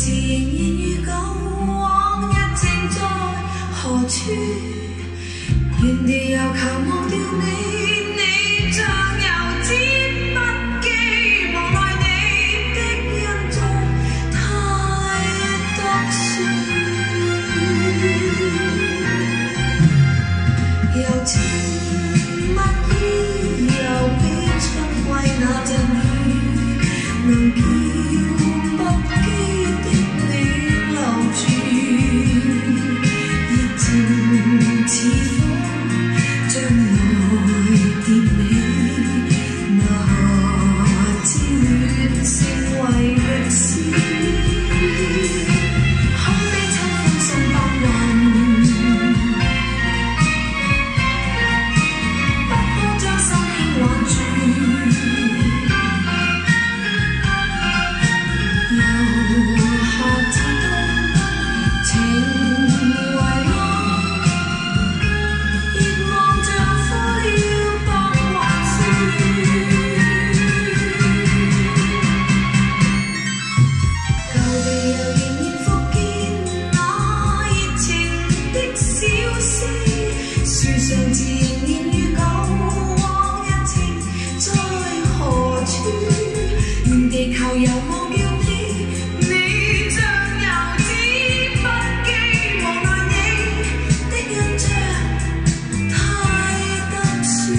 自仍然如旧，往日情在何處？原地又求忘掉你，你像遊子不羈，無奈你的印象太特殊。柔情蜜意，又比春季那陣雨，能叫不羈的你留住。熱情似火，將愛點起，那夏之戀成為歷史。看你親風送白雲，不可將心輕挽住。由夏至冬，情為浪，熱望像枯了白雲樹。舊地又仍然復見那熱情的小詩，樹上自仍然如舊，往日情在何處？願地球又忘掉你，你像遊子不羈，無奈你的印象太特殊。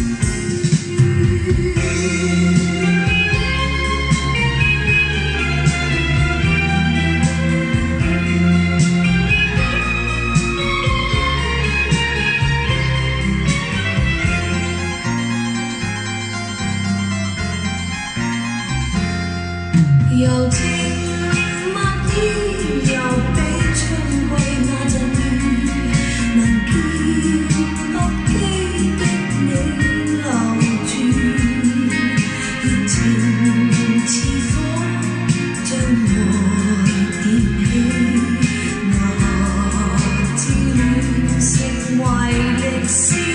柔情蜜意，又比春季那陣雨，能叫不羈的你留住。熱情似火，將愛點起，那夏之戀成為歷史。